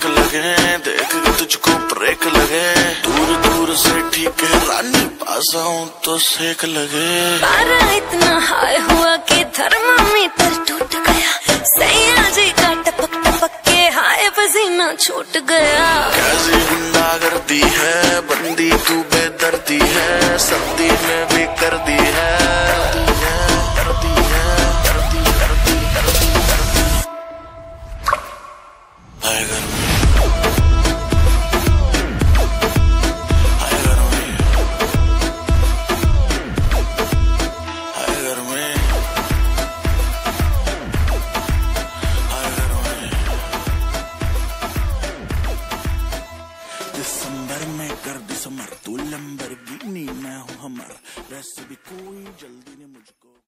Fake लगे, देख के तुझको ब्रेक लगे, दूर दूर से ठीक है रानी, पास आऊं तो सेक लगे। पारा इतना हाई हुआ कि थर्मामीटर टूट गया, सैया जी का टपक टपक के हाय पसीना छूट गया। कैसी गुंडागर्दी है, बंदी तू बेदर्दी है, सर्दी में भी कर दी है। दिसंबर में कर दिसंबर, तू लंबरगिनी मैं हूँ हमर, वैसे भी कोई जल्दी नहीं मुझको।